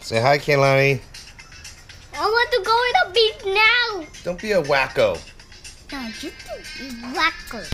Say hi, Kaylani. I want to go to the beach now. Don't be a wacko. No, you think you wacko.